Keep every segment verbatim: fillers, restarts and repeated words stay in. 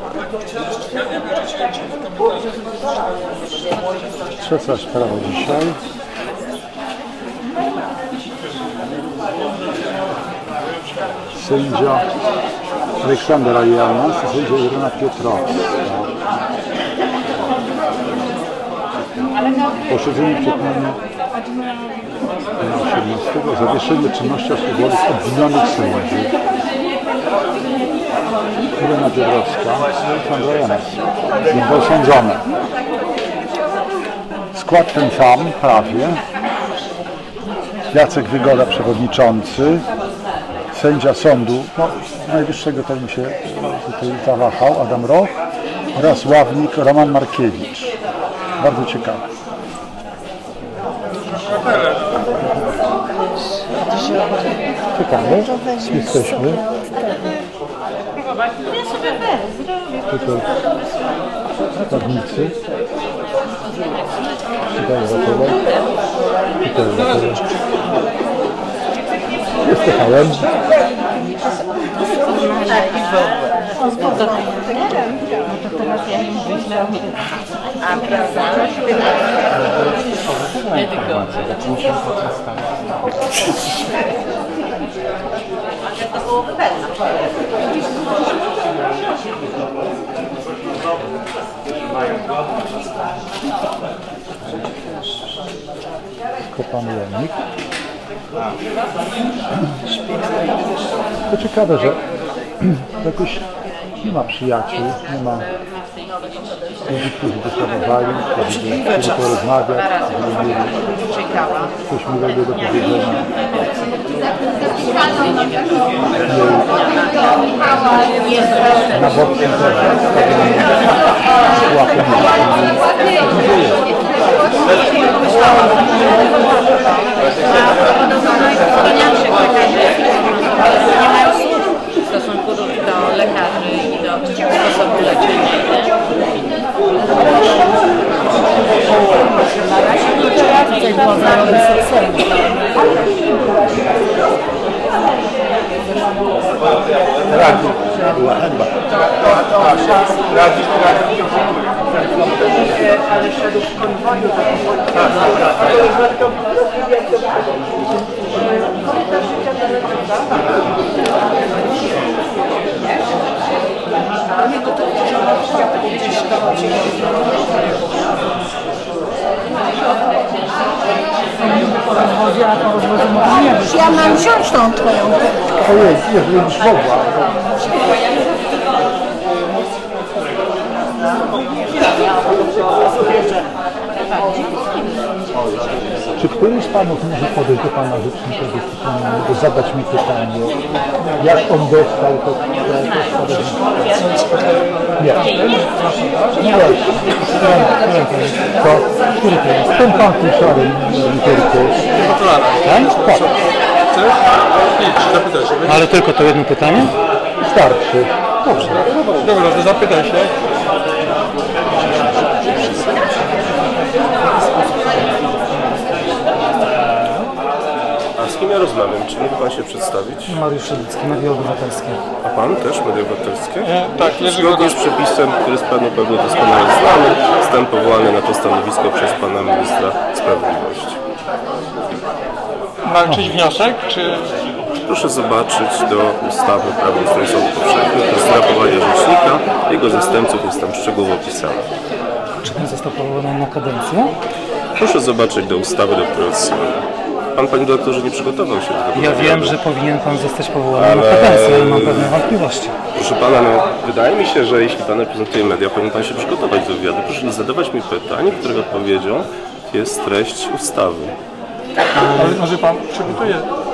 Trzecia sprawa dzisiaj. Sędzia Aleksandra Janas i sędzia Irena Piotrowska. Posiedzenie przed nami osiemnastego zawieszenie czynności osłowowych obwinionych sędziów. Irena Piotrowska i Aleksandra Janas będą sądzone. Skład ten sam, prawie. Jacek Wygoda, przewodniczący. Sędzia sądu no, najwyższego, to mi się tutaj zawahał, Adam Roch oraz ławnik Roman Markiewicz. Bardzo ciekawe. Ciekawe, jesteśmy. Tutaj radnicy. Tutaj obywatele. Tutaj obywatele. Jest T H M. No to teraz ja im wyślę. A prawda? Nie tylko. Ale to byłoby pewne. Kopany Janik. To ciekawe, że jakoś nie ma przyjaciół, nie ma ludzi, którzy by szanowali, którzy porozmawiać, coś miłego do powiedzenia. Na boku nie mają słów w stosunku do, do lekarzy i do sposobu leczenia. Na razie to trzeba tej władzy robi sukces. Radzi, była chyba. Radzi, radzi. Ale szedł w konwoju. Ja mam wziąć tą twoją. Ojej, jeżeli byś mogła. Czy któryś z panów może podejść do pana rzecznika dyscyplinarnego, zadać mi pytanie, jak on dostał to? Nie. Nie. To, który to jest? Ten pan w tym szarym literku. Tak? Tak. Ale tylko to jedno pytanie? Starczy. Dobrze. Dobra, to zapytaj się. A z kim ja rozmawiam? Czy mógł pan się przedstawić? Mariusz Szydlicki, Media Obywatelskie. A pan też, Media Obywatelskie? E, tak, zgodnie z przepisem, który z panu pewnie doskonale znamy, zostałem powołany na to stanowisko przez pana ministra sprawiedliwości. Mam czyś wniosek, czy... Proszę zobaczyć do ustawy Prawo o ustroju sądów powszechnych, postępowania rzecznika, jego zastępców jest tam szczegółowo opisane. Czy pan został powołany na kadencję? Proszę zobaczyć do ustawy, do której odsyłam. Pan, panie doktorze, nie przygotował się do tego. Ja wiem, że powinien pan zostać powołany ale... na kadencję, ale mam pewne wątpliwości. Proszę pana, no, wydaje mi się, że jeśli pan reprezentuje media, powinien pan się przygotować do wywiadu. Proszę nie zadawać mi pytań, których odpowiedzią jest treść ustawy. Ale może pan przygotuje?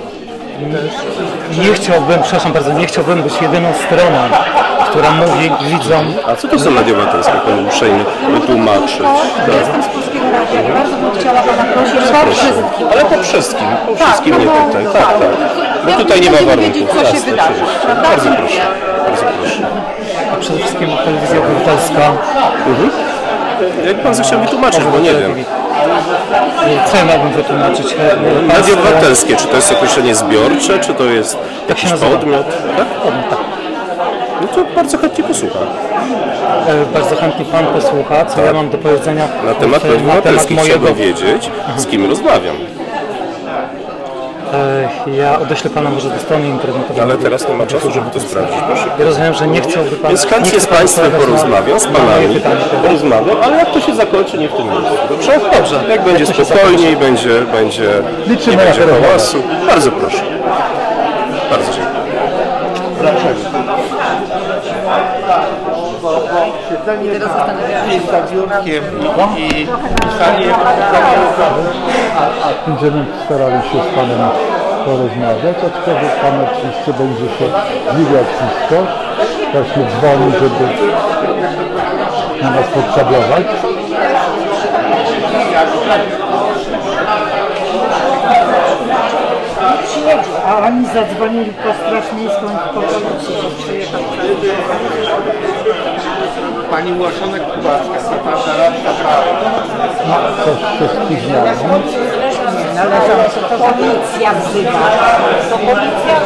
Nie chciałbym, przepraszam bardzo, nie chciałbym być jedyną stroną, która mówi widzom... A co to są media obywatelskie, pan uprzejmy wytłumaczyć? Tak. Jestem z Polskiego Radia i bardzo bym chciała pana prosić po wszystkim. Ale po wszystkim, po wszystkim tak, nie no, pytań. tak, Tak, tak. Bo tutaj nie ma warunków. Wiedzieć, co się wydarzy, Bardzo proszę, bardzo proszę. A przede wszystkim Telewizja Obywatelska. Mhm. Jak pan zechciał wytłumaczyć, bo nie wiem. Co ja miałbym wytłumaczyć? Media obywatelskie, czy to jest określenie zbiorcze, czy to jest jakiś podmiot? Tak? Podmiot, tak. No to bardzo chętnie posłucham. E, bardzo chętnie Pan posłucha, co ja mam do powiedzenia Na temat e, mediów na temat obywatelskich mojego... chciałbym wiedzieć, z kim rozmawiam. E, ja odeślę Pana może do strony internetowej. Ale teraz nie ma czasu, żeby to sprawdzić, proszę. Ja rozumiem, że nie chciałby Pan... Więc nie chętnie chce z pan Państwem odpowiadać na- porozmawiam, z na moje Panami, pytania, prawda? porozmawiam, ale jak to się zakończy, nie w tym miejscu. Dobrze? Dobrze. Jak będzie Jak to się spokojniej, będzie, będzie, Liczymy nie na będzie tę rozmowę. hałasu. Bardzo proszę. Bardzo dziękuję. Będziemy starali się z Panem porozmawiać, aczkolwiek Pan oczywiście będzie się dziwiać blisko. Właśnie dzwoni, żeby na nas podszablować. A oni zadzwonili po Straż Miejską i po policję, że przyjechał. Pani Łoszonek Kubacka, naprawdę radca prawa. No, coś się spóźniało. Należące, to policja wzywa. To policja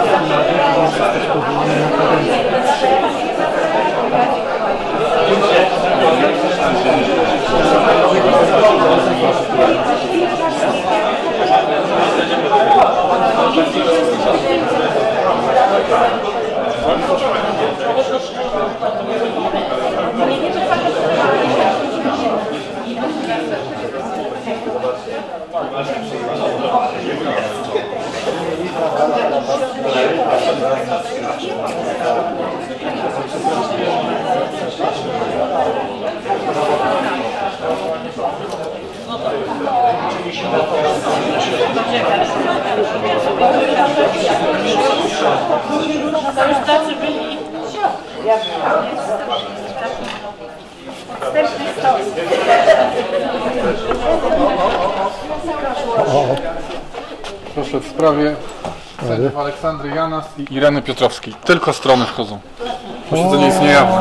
To już tacy byli. Proszę, w sprawie sędziów Aleksandry Janas i Ireny Piotrowskiej. Tylko strony wchodzą. Posiedzenie jest niejawne.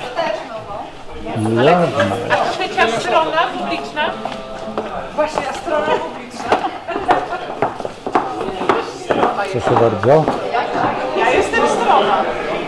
A trzecia strona publiczna? Właśnie, a strona publiczna. Proszę bardzo. Ja jestem strona.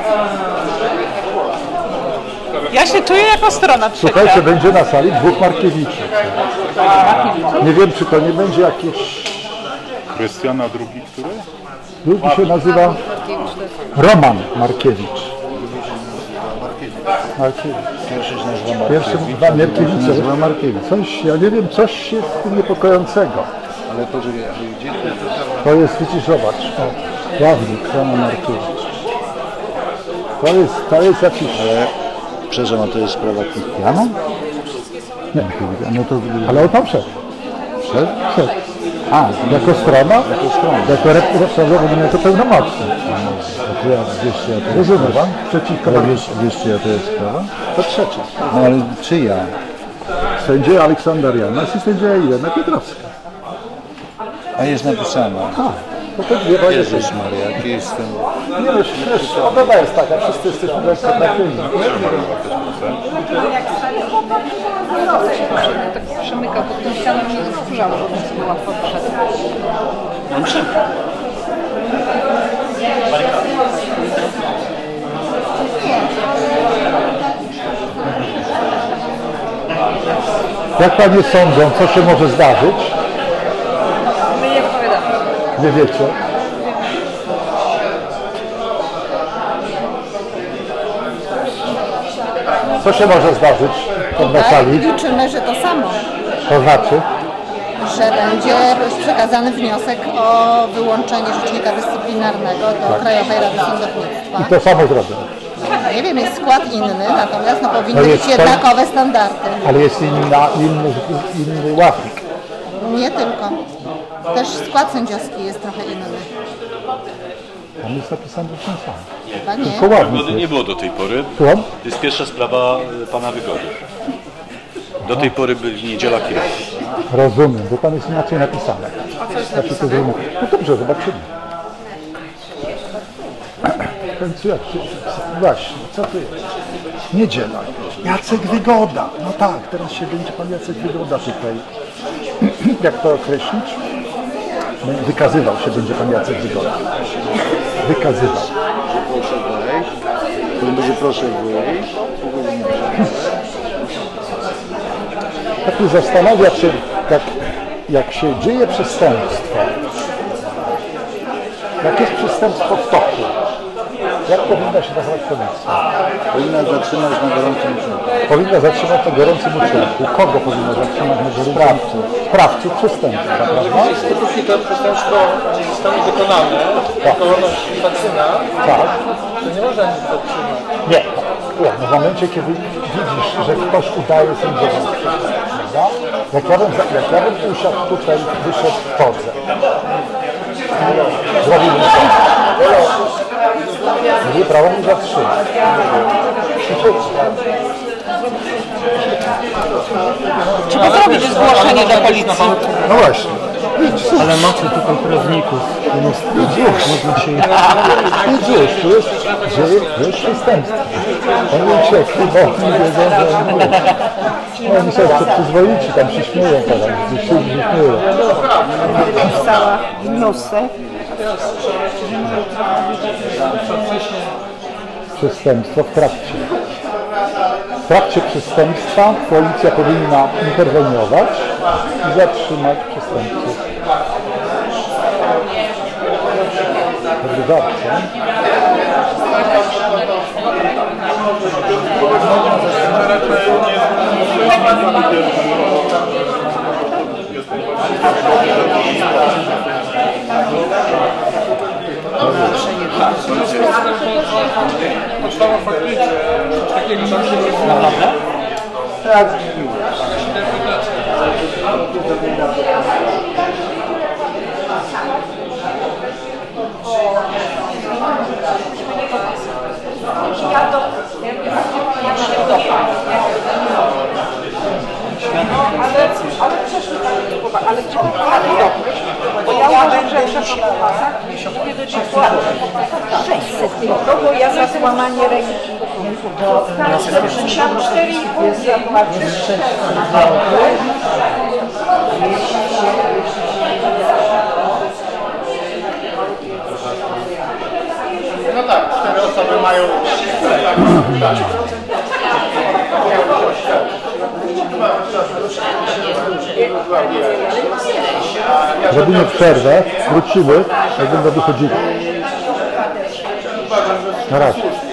Ja się czuję jako strona trzecia. Słuchajcie, będzie na sali dwóch Markiewiczów. Nie wiem, czy to nie będzie jakieś... Krystiana, drugi, który? Drugi się nazywa Roman Markiewicz. Markiewicz. Pierwszy dwa Markiewicze. Nazywa Markiewicz. Coś, ja nie wiem, coś jest z tym niepokojącego. Ale poczekaj, gdzie to To jest, widzisz, zobacz. O, Ławnik, Roman Markiewicz. To jest, to jest jakiś... Ale, przepraszam, a to jest sprawa Krystiana? Nie, No to... ale on tam wszedł. Przed? Wszedł. A, Jako strona? Jako strona. Jako reprezentant, jako pełnomocny. A to ja, wiesz, ja to jest Rozumiem pan? Przeciwko sprawa? Wiesz, wiesz, czyja to jest sprawa? To trzecia. No ale czyja? Sędzia Aleksander Janas i sędzia Irena Piotrowska. A jest napisana. A, to te dwie wojny. Jezus Maria, jaki jest ten... Nie wiesz, wiesz, obawa jest taka, wszyscy jesteśmy lekko trafieni. tak przemykał pod tą ścianą i nie wkurzało, bo bym sobie łatwo wszedł. Jak panie sądzą, co się może zdarzyć? My nie odpowiadamy. Nie wiecie. Co się może zdarzyć na sali? Liczymy, że to samo, To znaczy? że będzie przekazany wniosek o wyłączenie rzecznika dyscyplinarnego do Krajowej Rady Sądownictwa. I to samo zrobię. Nie wiem, jest skład inny, natomiast no, powinny No być jest jednakowe standardy. Ale jest inna, inny, inny ławnik. Nie tylko. Też skład sędziowski jest trochę inny. Tam jest napisane ten sam. Chyba nie. Tylko ławnik Wygody nie jest. było do tej pory. Słucham? To jest pierwsza sprawa y, pana Wygody. Do tej pory byli niedziela kierowcy. Rozumiem, bo tam jest inaczej napisane. Znaczy, to zrozumiałem. No dobrze, zobaczymy. W końcu jak się... Właśnie, co tu jest? Niedziela. Jacek Wygoda. No tak, teraz się będzie pan Jacek Wygoda tutaj. Jak to określić? Wykazywał się będzie pan Jacek Wygoda. Wykazywał. Proszę wejść. Tu nie będzie proszek było. Tak mnie zastanawia, czy jak, jak się dzieje przestępstwo, jak jest przestępstwo w toku, jak powinna się zachować policja? Powinna zatrzymać na gorącym uczynku. Powinna zatrzymać na gorącym uczynku. Kogo powinna zatrzymać na gorącym uczynku? Sprawców przestępstwa, prawda? Dopóki to przestępstwo nie zostanie wykonane, okolność faktyna, Tak. to nie można nic zatrzymać. Nie. Nie. No w momencie, kiedy widzisz, że ktoś udaje sędziego, prawda? Jak ja bym, jak ja bym usiadł tutaj, wyszedł w todze, zrobiłbym to. Nie, prawo mi zatrzymać. Trzeba zrobić zgłoszenie do policji. No właśnie. Ale macie tutaj prawników. Idziesz, można się... Idziesz, tu jest, dzieje, tu jest przestępstwo. Oni uciekli, bo oni wiedzą, że oni mówią. No oni sobie przyzwoici, tam się śmieją teraz, gdzieś się śmieją. Pisała wniosek. Przestępstwo w trakcie. W trakcie przestępstwa policja powinna interweniować i zatrzymać przestępców. Wydawca. Podstawa faktycznie, takiego tam się nie Naprawdę? Tak. Ale przeszły ale gdzie bo ja uważam, że przeszło po pasach nie do sześćset to było ja za złamanie ręki. Musiałam cztery i pół zapłacić. No tak, cztery osoby mają... Robimy przerwę, wrócimy, jak będą wychodzili. Na razie.